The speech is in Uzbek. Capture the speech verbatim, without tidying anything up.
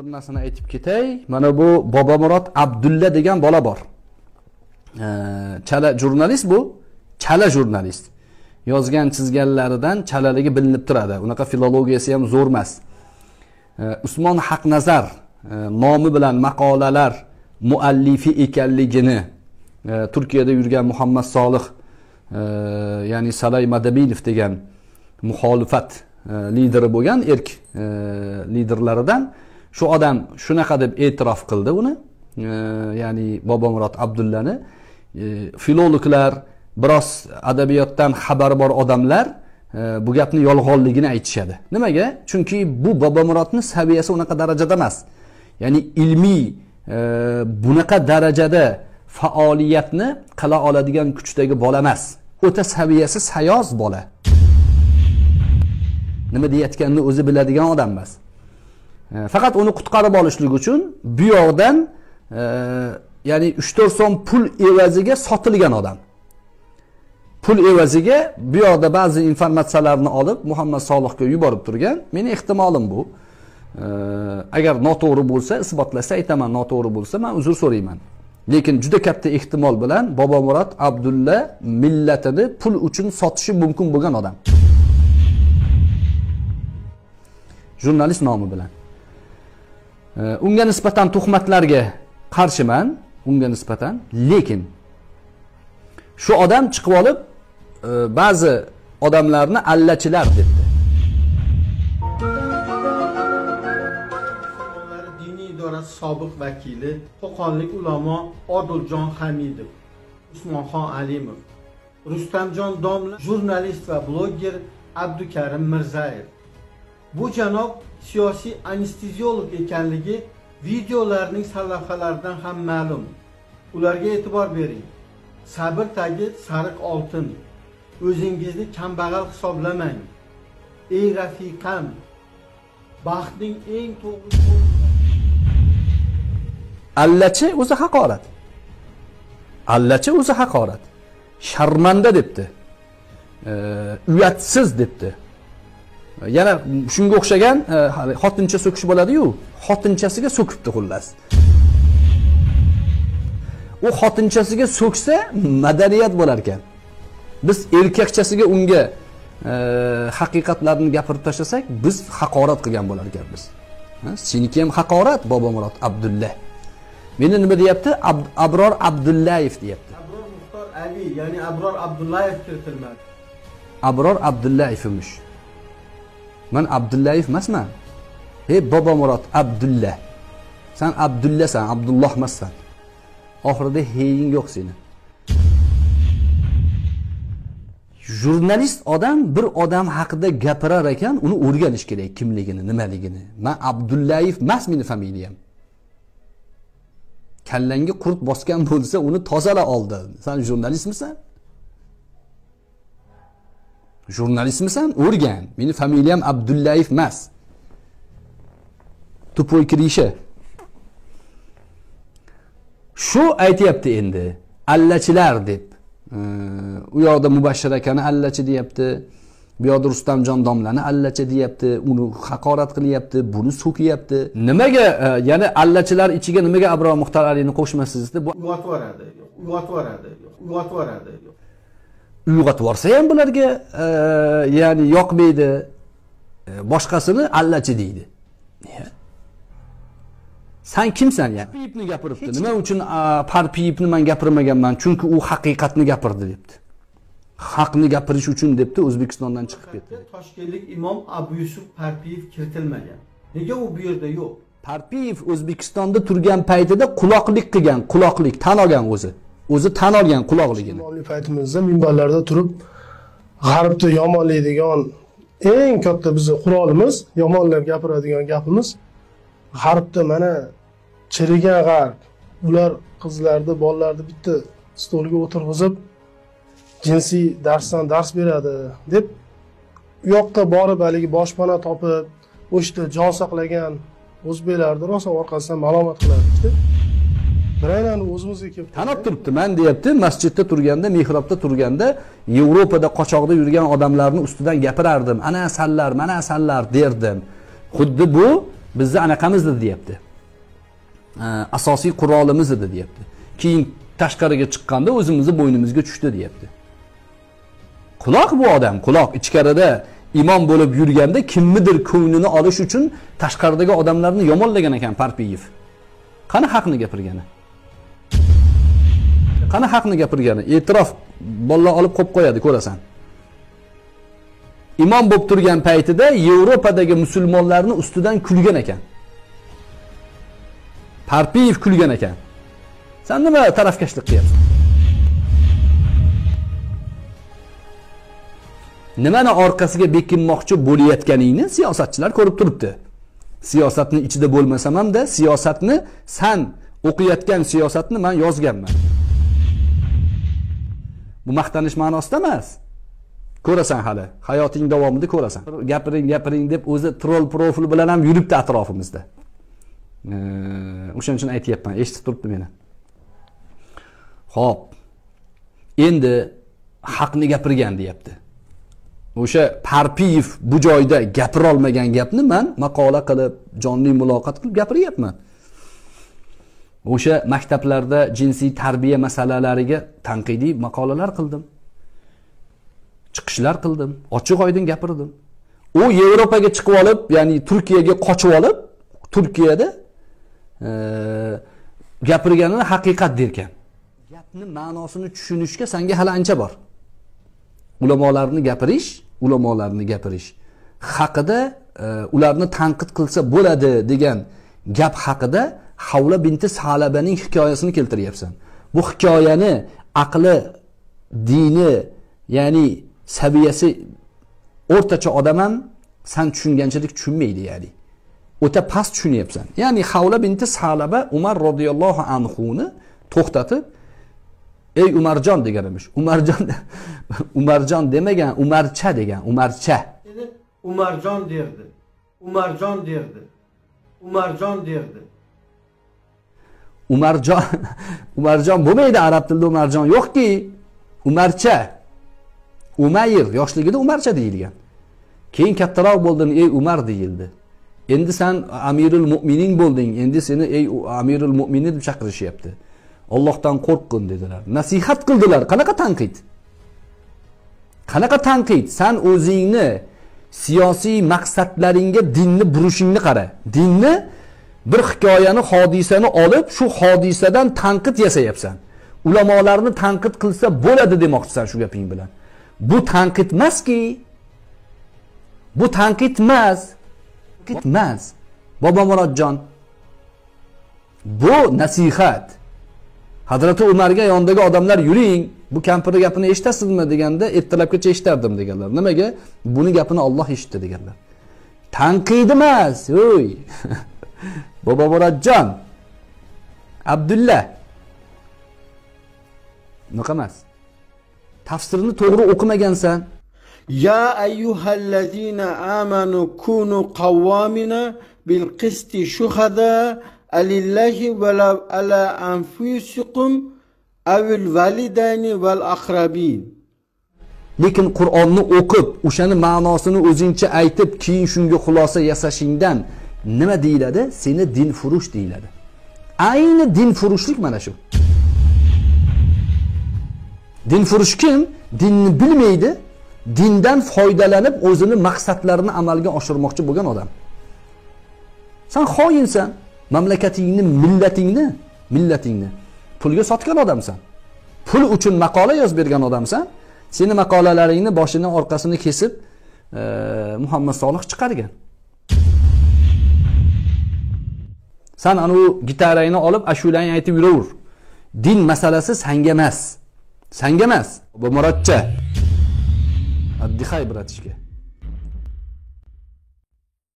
bir narsani aytib ketay. Mana bu Bobomurod Abdulla degan bola bor. Chala jurnalist bu, chala jurnalist. Yozgan chizganlaridan chalaligi bilinib turadi. Unaqa filologiyasi ham zo'r emas. Usmon Haqnazar nomi bilan maqolalar muallifi ekanligini Turkiyada yurgan Muhammad Solih, ya'ni Salay Madabinov degan muxolifat lideri bo'lgan erk liderlaridan shu odam shunaqa deb e'tirof qildi uni, ya'ni Bobomurod Abdullani. Filologlar, biroz adabiyotdan xabari bor odamlar bu gapni yolg'onligini aytishadi. Nimaga? Chunki bu Bobomurodning saviyasi unaqa darajada emas. Ya'ni ilmiy bunaqa darajada faoliyatni qila oladigan kuchdagi bola emas. O'ta saviyasi sayoz bola. Nima deyotganini o'zi biladigan odam emas. Faqat uni qutqarib olishlik uchun bu yoqdan ya'ni uch to'rt so'm pul evaziga sotilgan odam. Pul evaziga bu yoqda ba'zi informatsiyalarni olib Muhammad Solihga yuborib turgan. Meni ehtimolim bu. Agar noto'g'ri bo'lsa, isbotlasa aytaman, noto'g'ri bo'lsa men uzr so'rayman. Lekin juda katta ehtimol bilan Bobomurod Abdulla millatini pul uchun sotishi mumkin bo'lgan odam. Jurnalist nomi bilan. Unga nisbatan tuhmatlarga qarshiman, unga nisbatan, lekin shu odam chiqib olib ba'zi odamlarni allachilar debdi. Diniy idorasi sobiq vakili, Qo'qonlik ulamo Odiljon Hamidov, Usmonxon Alimov, Rustamjon Domla, jurnalist va bloger Abdukarim Mirzayev. Bu janob siyosiy anesteziolog ekanligi videolarning sarlavhalaridan ham ma'lum. Ularga e'tibor bering. Sabr tagi sariq oltin. O'zingizni kambag'al hisoblamang. Ey rafiqam, baxtning eng to'g'ri yo'li. Allachi o'zi haqorat. Allachi o'zi haqorat. Sharmanda debdi. Uyatsiz debdi. Yana shunga o'xshagan xotincha so'kish bo'ladi-yu, xotinchasiga so'kibdi xullas. U xotinchasiga so'ksa madaniyat bo'lar ekan. Biz erkakchasiga unga haqiqatlarni gapirib tashlasak, biz haqorat qilgan bo'lar ekanmiz. Seniki ham haqorat Bobomurod Abdulla. Meni nima deyapti? Abror Abdullayev deyapti. Abror Muxtor Ali, ya'ni Abror Abdullayev kiritilmadi. Abror Abdullayev emish. Men Abdullayev emasman. Hey Bobomurod Abdulla. Sen Abdullasan, Abdulloh emassan. Oxirida heying yo'q seni. Jurnalist odam bir odam haqida gapirar ekan, uni o'rganish kerak, kimligini, nimaligini. Men Abdullayev emas meni familiyam. Kallangga qurt bosgan bo'lsa, uni tozala oldi. Sen jurnalistmisan? Jurnalistmisan? O'rgan. Meni familiyam Abdullayev emas. Tupoy kirisha. Shu aytayapti endi. Allachilar deb. U yoqda Mubashshir akani allachi deyapti. Bu yoqda Rustamjon domlani allachi deyapti. Uni haqorat qilyapti, buni so'kiyapti. Nimaga, ya'ni allachilar ichiga nimaga Abror Muxtor Alini qo'shmaysiz deb uyg'otib yuboradi. Uyg'otib yuboradi. Uyg'otib yuboradi. Uyg'otib yorsa ham bularga ya'ni yoqmaydi. Boshqasini allachi deydi. Sen kimsan yani? Parpiyipni gapiribdi. Nima uchun Parpiyipni men gapirmaganman? Chunki u haqiqatni gapirdi debdi. Haqni gapirish uchun debdi, O'zbekistondan chiqib ketdi. Toshkentlik imom Abu Yusuf Parpiyev kiritilmagan. Nega u bu yerda yo'q? Parpiyev O'zbekistonda turgan paytida quloqlik qilgan, quloqlik tan olgan o'zi. O'zi tan olgan quloqligini. Oliy paytimizda minbarlarda turib g'arbni yomonlaydigan eng katta bizning qurolimiz, yomonlar gapiradigan gapimiz g'arbda mana chirigan g'arb. Ular qizlarni, bolalarni bitta stolga o'tirg'izib jinsiy darsdan dars beradi deb u yoqqa borib haligi boshpana topib, o'shda jon saqlagan o'zbeklarni rosa orqasidan malomat qiladi. Biraylarni o'zimizga kelib tanib turibdi. Men deyapti, masjidda turganda, mihrobda turganda Yevropada qochoqda yurgan odamlarni ustidan gapirardim. Ana sanlar, mana sanlar derdim. Xuddi bu bizni anaqamiz edi deyapti. Asosiy qurolimiz edi deyapti. Keyin tashqariga chiqqanda o'zimizni bo'ynimizga tushdi deyapti. Quloq bu odam, quloq ichkarida imom bo'lib yurganda kimnidir ko'nglini olish uchun tashqaridagi odamlarni yomonlagan ekan Parpiyev. Qani haqni gapirgani? Qani haqni gapirgani? E'tirof bolalar olib qo'yib qo'yadi, ko'rasan. Imom bo'lib turgan paytida Yevropadagi musulmonlarni ustidan kulgan ekan. Parpiyev kulgan ekan. Sen nima tarafkashlik qilyapsan? Nimani orqasiga bekinmoqchi bo'layotganingni siyosatchilar ko'rib turibdi. Siyosatning ichida bo'lmasam ham-da, siyosatni sen o'qiyotgan siyosatni men yozganman. Bu maqtanish ma'nosida emas. Ko'rasan hali, hayoting davomida ko'rasan. Gapiring, gapiring deb o'zi troll profil bilan ham yuribdi atrofimizda. O'shaning uchun aytayapman, eshitib turibdi meni. Xo'p. Endi haqni gapirgan deyapti. O'sha Parpiyev bu joyda gapira olmagan gapni men maqola qilib, jonli muloqot qilib gapiryapman. O'sha maktablarda jinsiy tarbiya masalalariga tanqidiy maqolalar qildim. Chiqishlar qildim, ochiq-oydin gapirdim. U Yevropaga chiqib olib, ya'ni Turkiyaga qochib olib, Turkiyada e, gapirganini haqiqat derkan. Gapni ma'nosini tushunishga senga hali ancha bor. Ulamolarni gapirish, ulamolarni gapirish haqida e, ularni tanqid qilsa bo'ladi degan gap haqida Havla binti Salabaning hikoyasini keltiryapsan. Bu hikoyani aqli, dini, ya'ni saviyasi o'rtacha odam ham sen tushunganchalik tushunmaydi, ya'ni. O'ta past tushunyapsan. Ya'ni Havla binti Salaba Umar radhiyallohu anhu ni to'xtatib, "Ey Umarjon" degan emish. Umarjon Umarjon demagan, Umarcha degan, Umarcha. Umarjon derdi. Umarjon derdi. Umarjon derdi. Umarjon Umarjon bo'lmaydi, arab tilida Umarjon yo'qki. Umarcha. Umayr yoshligida Umarcha deyilgan. Keyin kattaroq bo'ldin, ey Umar deyildi. Endi sen Amirul Mu'minin bo'lding, endi seni ey Amirul Mu'minin deb chaqirishyapti. Allohdan qo'rqin dedilar. Nasihat qildilar. Qanaqa tanqid? Qanaqa tanqid? Sen o'zingni siyosiy maqsadlaringga dinni burishingni qara. Dinni bir hikoyani, hodisani olib, shu hodisadan tanqid yasayapsan. Ulamolarni tanqid qilsa bo'ladi demoqchisan shu gaping bilan. Bu tanqid emaski. Bu tanqid emas. Tanqid emas. Bobomurodjon. Bu nasihat. Hazrati Umarga yondagi odamlar yuring, bu kampirning gapini eshitasizmi deganda, ertalabgacha eshitardim deganlar. Nimaga? Buni gapini Alloh eshitdi deganlar. Tanqid emas, o'y. Bobomurodjon. Abdulla. Bunaqa emas. Tafsirni to'g'ri o'qimagansan. Ya ayyuhallazina amanu kunu qawwamina bil qisti shuhada alillahi va ala anfusikum avil validayni val aqrabin. Lekin Qur'onni o'qib, o'shani ma'nosini o'zingcha aytib, keyin shunga xulosa yasashingdan nima deyiladi? Seni din furush deyiladi. Ayni din furushlik mana shu. Din furush kim? Dinni bilmaydi, dindan foydalanib o'zini maqsadlarini amalga oshirmoqchi bo'lgan odam. Sen xoinsan, mamlakatingni, millatingni, millatingni pulga sotgan odamsan. Pul uchun maqola yozib bergan odamsan. Seni maqolalaringni boshini, orqasini kesib, e, Muhammad Solih chiqargan. Sen ana u gitarangni olib ashulani aytib yuraver. Din masalasi senga emas. Senga emas. Bu Murodcha. Addihay bratishga.